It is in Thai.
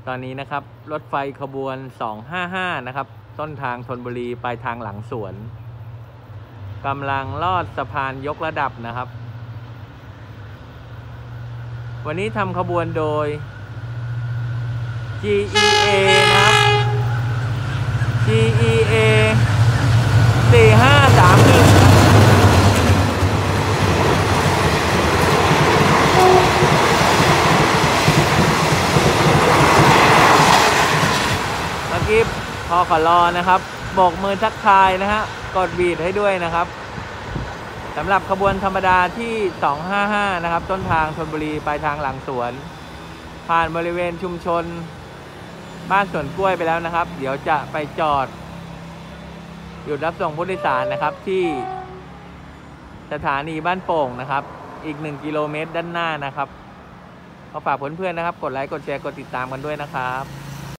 อนนี้นะครับรถไฟขบวน255นะครับต้นทางธนบุรีปลายทางหลังสวนกำลังลอดสะพานยกระดับนะครับวันนี้ทำขบวนโดย GEA นะครับ GEA 4531เมื่อกี้พอขอรอนะครับโบกมือทักทายนะฮะกดบีทให้ด้วยนะครับสำหรับขบวนธรรมดาที่255นะครับต้นทางธนบุรีปลายทางหลังสวนผ่านบริเวณชุมชนบ้านสวนกล้วยไปแล้วนะครับเดี๋ยวจะไปจอดหยุดรับส่งผู้โดยสารนะครับที่สถานีบ้านโป่งนะครับอีก1 กิโลเมตรด้านหน้านะครับขอฝากเพื่อนๆนะครับกดไลค์กดแชร์กดติดตามกันด้วยนะครับ